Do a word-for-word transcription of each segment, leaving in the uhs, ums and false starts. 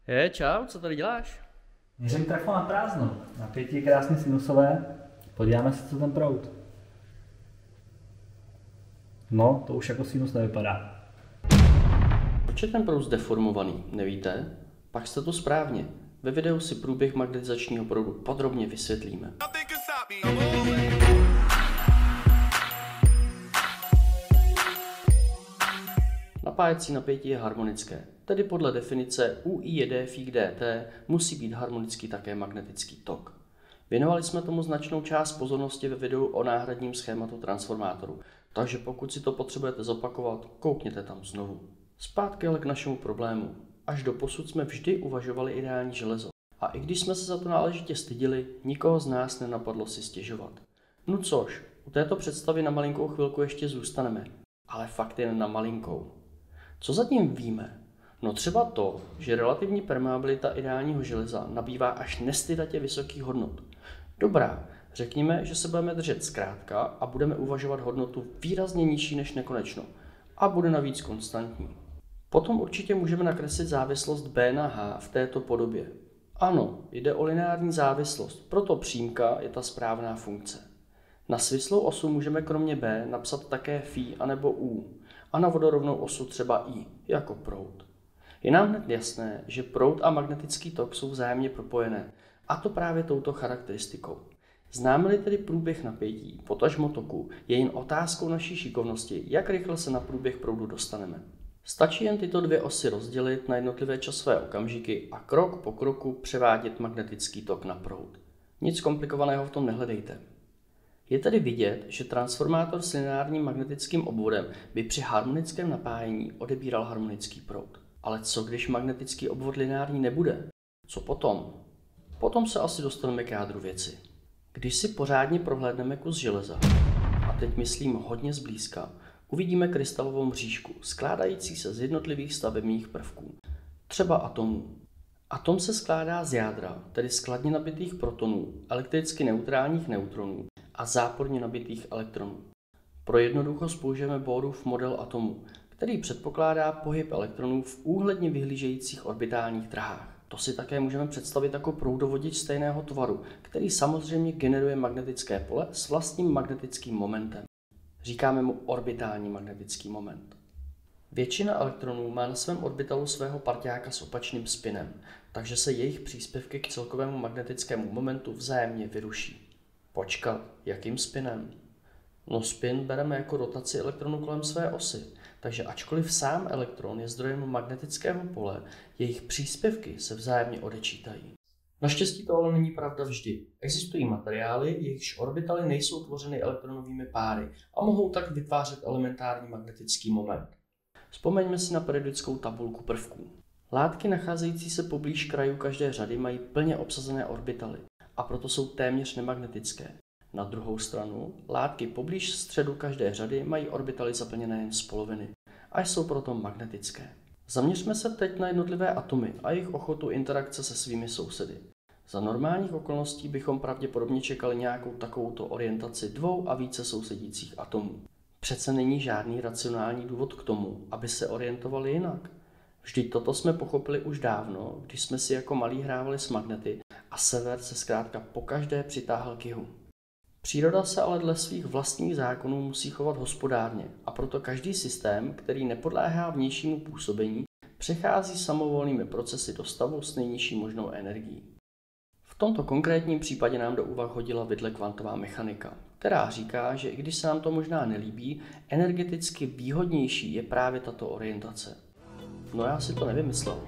Je, čau, co tady děláš? Měřím trafo na prázdno. Napětí je krásně sinusové. Podíváme se, co ten proud. No, to už jako sinus nevypadá. Proč je ten proud zdeformovaný, nevíte? Pak jste to správně. Ve videu si průběh magnetizačního proudu podrobně vysvětlíme. Napájecí napětí je harmonické, tedy podle definice U I J D φ dt musí být harmonický také magnetický tok. Věnovali jsme tomu značnou část pozornosti ve videu o náhradním schématu transformátoru, takže pokud si to potřebujete zopakovat, koukněte tam znovu. Zpátky ale k našemu problému. Až doposud jsme vždy uvažovali ideální železo. A i když jsme se za to náležitě stydili, nikoho z nás nenapadlo si stěžovat. No což, u této představy na malinkou chvilku ještě zůstaneme, ale fakt jen na malinkou. Co zatím víme? No třeba to, že relativní permeabilita ideálního železa nabývá až nestydatě vysokých hodnot. Dobrá, řekněme, že se budeme držet zkrátka a budeme uvažovat hodnotu výrazně nižší než nekonečno a bude navíc konstantní. Potom určitě můžeme nakreslit závislost B na H v této podobě. Ano, jde o lineární závislost, proto přímka je ta správná funkce. Na svislou osu můžeme kromě B napsat také φ anebo U a na vodorovnou osu třeba I, jako proud. Je nám hned jasné, že proud a magnetický tok jsou vzájemně propojené, a to právě touto charakteristikou. Známe-li tedy průběh napětí, potažmo toku, je jen otázkou naší šikovnosti, jak rychle se na průběh proudu dostaneme. Stačí jen tyto dvě osy rozdělit na jednotlivé časové okamžiky a krok po kroku převádět magnetický tok na proud. Nic komplikovaného v tom nehledejte. Je tedy vidět, že transformátor s lineárním magnetickým obvodem by při harmonickém napájení odebíral harmonický proud. Ale co když magnetický obvod lineární nebude? Co potom? Potom se asi dostaneme k jádru věci. Když si pořádně prohlédneme kus železa, a teď myslím hodně zblízka, uvidíme krystalovou mřížku, skládající se z jednotlivých stavebních prvků, třeba atomů. Atom se skládá z jádra, tedy skladně nabitých protonů, elektricky neutrálních neutronů a záporně nabitých elektronů. Pro jednoduchost použijeme Bohrův model atomu, který předpokládá pohyb elektronů v úhledně vyhlížejících orbitálních drahách. To si také můžeme představit jako proudovodič stejného tvaru, který samozřejmě generuje magnetické pole s vlastním magnetickým momentem. Říkáme mu orbitální magnetický moment. Většina elektronů má na svém orbitalu svého parťáka s opačným spinem, takže se jejich příspěvky k celkovému magnetickému momentu vzájemně vyruší. Počkat, jakým spinem? No spin bereme jako rotaci elektronu kolem své osy, takže ačkoliv sám elektron je zdrojem magnetického pole, jejich příspěvky se vzájemně odečítají. Naštěstí to ale není pravda vždy. Existují materiály, jejichž orbitaly nejsou tvořeny elektronovými páry a mohou tak vytvářet elementární magnetický moment. Vzpomeňme si na periodickou tabulku prvků. Látky nacházející se poblíž krajů každé řady mají plně obsazené orbitaly a proto jsou téměř nemagnetické. Na druhou stranu, látky poblíž středu každé řady mají orbitaly zaplněné jen z poloviny a jsou proto magnetické. Zaměřme se teď na jednotlivé atomy a jejich ochotu interakce se svými sousedy. Za normálních okolností bychom pravděpodobně čekali nějakou takovouto orientaci dvou a více sousedících atomů. Přece není žádný racionální důvod k tomu, aby se orientovali jinak. Vždyť toto jsme pochopili už dávno, když jsme si jako malí hrávali s magnety a sever se zkrátka pokaždé přitáhl k jihu. Příroda se ale dle svých vlastních zákonů musí chovat hospodárně a proto každý systém, který nepodléhá vnějšímu působení, přechází samovolnými procesy do stavu s nejnižší možnou energií. V tomto konkrétním případě nám do úvah hodila vidle kvantová mechanika, která říká, že i když se nám to možná nelíbí, energeticky výhodnější je právě tato orientace. No já si to nevymyslel.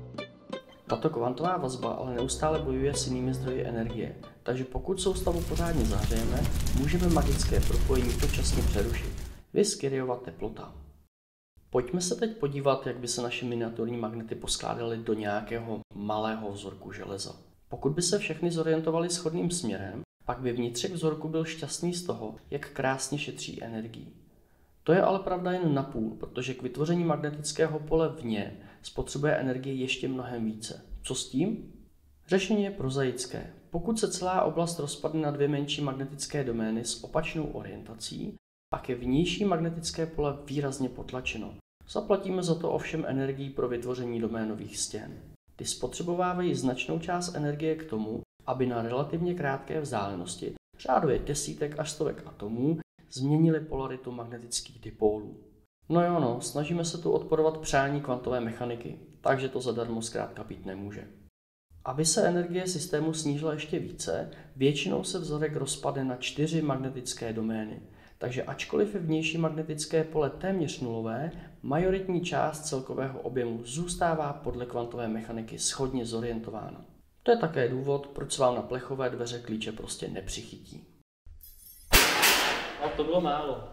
Tato kvantová vazba ale neustále bojuje s jinými zdroji energie, takže pokud soustavu pořádně zahřejeme, můžeme magické propojení dočasně přerušit. Viz Kyriova teplota. Pojďme se teď podívat, jak by se naše miniaturní magnety poskládaly do nějakého malého vzorku železa. Pokud by se všechny zorientovaly shodným směrem, pak by vnitřek vzorku byl šťastný z toho, jak krásně šetří energii. To je ale pravda jen napůl, protože k vytvoření magnetického pole vně spotřebuje energie ještě mnohem více. Co s tím? Řešení je prozaické. Pokud se celá oblast rozpadne na dvě menší magnetické domény s opačnou orientací, pak je vnější magnetické pole výrazně potlačeno. Zaplatíme za to ovšem energii pro vytvoření doménových stěn. Ty spotřebovávají značnou část energie k tomu, aby na relativně krátké vzdálenosti, řádově desítek až stovek atomů, změnili polaritu magnetických dipólů. No jo no, snažíme se tu odporovat přání kvantové mechaniky, takže to zadarmo zkrátka být nemůže. Aby se energie systému snížila ještě více, většinou se vzorek rozpadne na čtyři magnetické domény. Takže ačkoliv je vnější magnetické pole téměř nulové, majoritní část celkového objemu zůstává podle kvantové mechaniky shodně zorientována. To je také důvod, proč se vám na plechové dveře klíče prostě nepřichytí. No to bylo málo.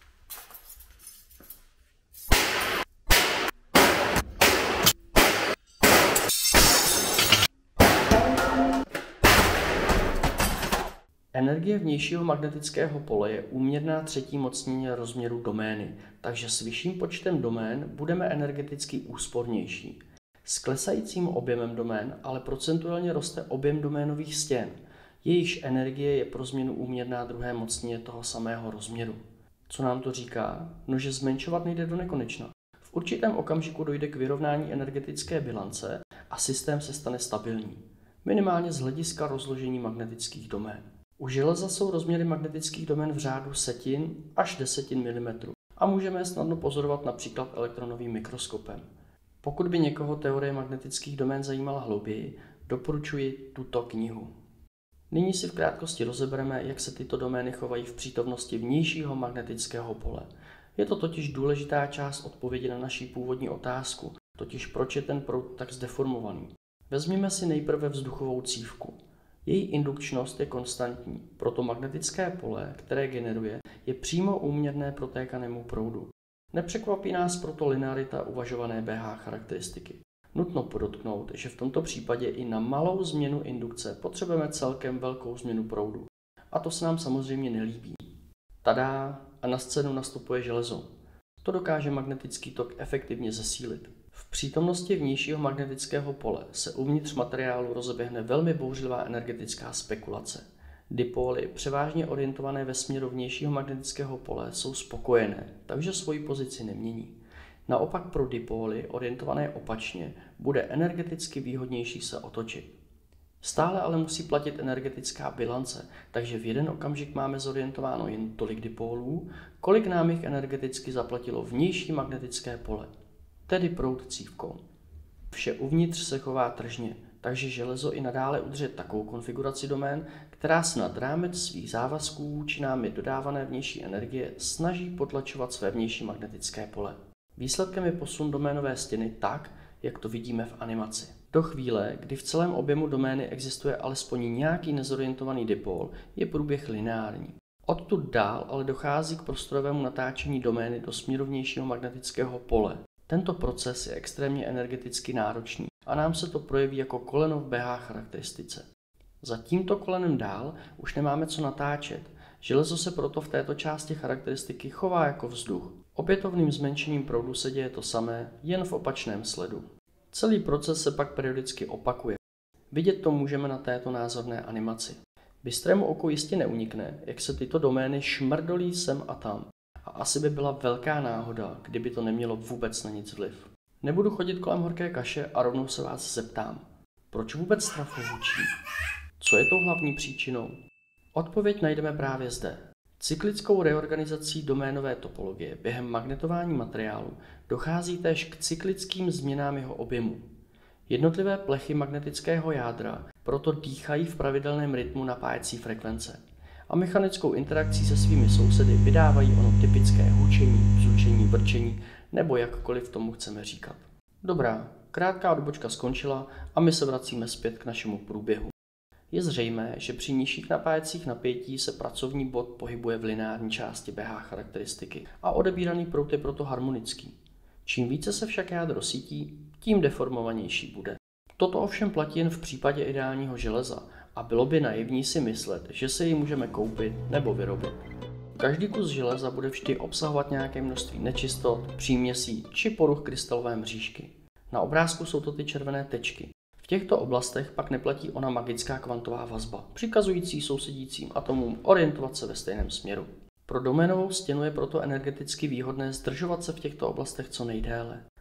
Energie vnějšího magnetického pole je úměrná třetí mocnině rozměru domény, takže s vyšším počtem domén budeme energeticky úspornější. S klesajícím objemem domén ale procentuálně roste objem doménových stěn. Jejichž energie je pro změnu úměrná druhé mocnině toho samého rozměru. Co nám to říká? No, že zmenšovat nejde do nekonečna. V určitém okamžiku dojde k vyrovnání energetické bilance a systém se stane stabilní. Minimálně z hlediska rozložení magnetických domén. U železa jsou rozměry magnetických domén v řádu setin až desetin milimetrů a můžeme je snadno pozorovat například elektronovým mikroskopem. Pokud by někoho teorie magnetických domén zajímala hlouběji, doporučuji tuto knihu. Nyní si v krátkosti rozebereme, jak se tyto domény chovají v přítomnosti vnějšího magnetického pole. Je to totiž důležitá část odpovědi na naši původní otázku, totiž proč je ten proud tak zdeformovaný. Vezměme si nejprve vzduchovou cívku. Její indukčnost je konstantní, proto magnetické pole, které generuje, je přímo úměrné protékanému proudu. Nepřekvapí nás proto linearita uvažované bé há charakteristiky. Nutno podotknout, že v tomto případě i na malou změnu indukce potřebujeme celkem velkou změnu proudu. A to se nám samozřejmě nelíbí. Tadá, a na scénu nastupuje železo. To dokáže magnetický tok efektivně zesílit. V přítomnosti vnějšího magnetického pole se uvnitř materiálu rozeběhne velmi bouřlivá energetická spekulace. Dipóly, převážně orientované ve směru vnějšího magnetického pole, jsou spokojené, takže svoji pozici nemění. Naopak pro dipóly, orientované opačně, bude energeticky výhodnější se otočit. Stále ale musí platit energetická bilance, takže v jeden okamžik máme zorientováno jen tolik dipólů, kolik nám jich energeticky zaplatilo vnější magnetické pole, tedy proud cívkou. Vše uvnitř se chová tržně, takže železo i nadále udrží takovou konfiguraci domén, která se nad rámec svých závazků či námi dodávané vnější energie snaží potlačovat své vnější magnetické pole. Výsledkem je posun doménové stěny tak, jak to vidíme v animaci. Do chvíle, kdy v celém objemu domény existuje alespoň nějaký nezorientovaný dipól, je průběh lineární. Odtud dál ale dochází k prostorovému natáčení domény do směru vnějšího magnetického pole. Tento proces je extrémně energeticky náročný a nám se to projeví jako koleno v bé há charakteristice. Za tímto kolenem dál už nemáme co natáčet. Železo se proto v této části charakteristiky chová jako vzduch. Opětovným zmenšením proudu se děje to samé, jen v opačném sledu. Celý proces se pak periodicky opakuje. Vidět to můžeme na této názorné animaci. Bystrému oku jistě neunikne, jak se tyto domény šmrdolí sem a tam. A asi by byla velká náhoda, kdyby to nemělo vůbec na nic vliv. Nebudu chodit kolem horké kaše a rovnou se vás zeptám. Proč vůbec strafu hučí? Co je tou hlavní příčinou? Odpověď najdeme právě zde. Cyklickou reorganizací doménové topologie během magnetování materiálu dochází též k cyklickým změnám jeho objemu. Jednotlivé plechy magnetického jádra proto dýchají v pravidelném rytmu napájecí frekvence a mechanickou interakcí se svými sousedy vydávají ono typické hučení, bzučení, vrčení nebo jakkoliv tomu chceme říkat. Dobrá, krátká odbočka skončila a my se vracíme zpět k našemu průběhu. Je zřejmé, že při nižších napájecích napětí se pracovní bod pohybuje v lineární části bé há charakteristiky a odebíraný proud je proto harmonický. Čím více se však jádro sítí, tím deformovanější bude. Toto ovšem platí jen v případě ideálního železa a bylo by naivní si myslet, že se ji můžeme koupit nebo vyrobit. Každý kus železa bude vždy obsahovat nějaké množství nečistot, příměsí či poruch krystalové mřížky. Na obrázku jsou to ty červené tečky. V těchto oblastech pak neplatí ona magická kvantová vazba, přikazující sousedícím atomům orientovat se ve stejném směru. Pro doménovou stěnu je proto energeticky výhodné zdržovat se v těchto oblastech co nejdéle.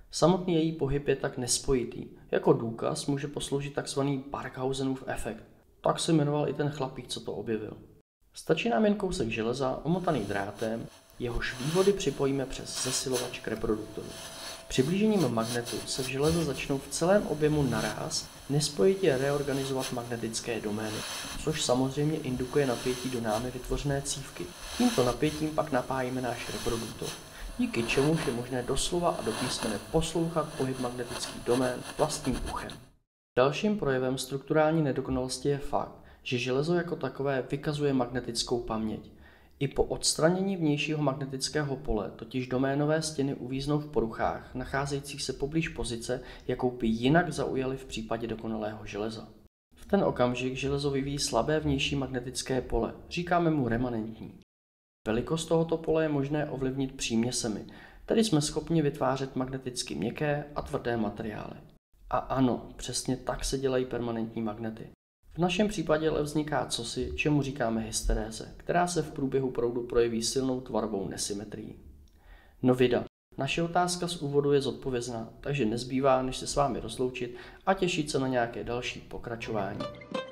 Samotný její pohyb je tak nespojitý. Jako důkaz může posloužit tzv. Barkhausenův efekt. Tak se jmenoval i ten chlapík, co to objevil. Stačí nám jen kousek železa omotaný drátem, jehož vývody připojíme přes zesilovač k reproduktoru. Přiblížením magnetu se v železe začnou v celém objemu naráz nespojitě reorganizovat magnetické domény, což samozřejmě indukuje napětí do námi vytvořené cívky. Tímto napětím pak napájíme náš reproduktor, díky čemuž je možné doslova a do písmene poslouchat pohyb magnetických domén vlastním uchem. Dalším projevem strukturální nedokonalosti je fakt, že železo jako takové vykazuje magnetickou paměť. I po odstranění vnějšího magnetického pole totiž doménové stěny uvíznou v poruchách, nacházejících se poblíž pozice, jakou by jinak zaujaly v případě dokonalého železa. V ten okamžik železo vyvíjí slabé vnější magnetické pole, říkáme mu remanentní. Velikost tohoto pole je možné ovlivnit příměsemi, tedy jsme schopni vytvářet magneticky měkké a tvrdé materiály. A ano, přesně tak se dělají permanentní magnety. V našem případě ale vzniká cosi, čemu říkáme hysteréze, která se v průběhu proudu projeví silnou tvarovou nesymetrií. No vida, naše otázka z úvodu je zodpovězná, takže nezbývá, než se s vámi rozloučit a těšit se na nějaké další pokračování.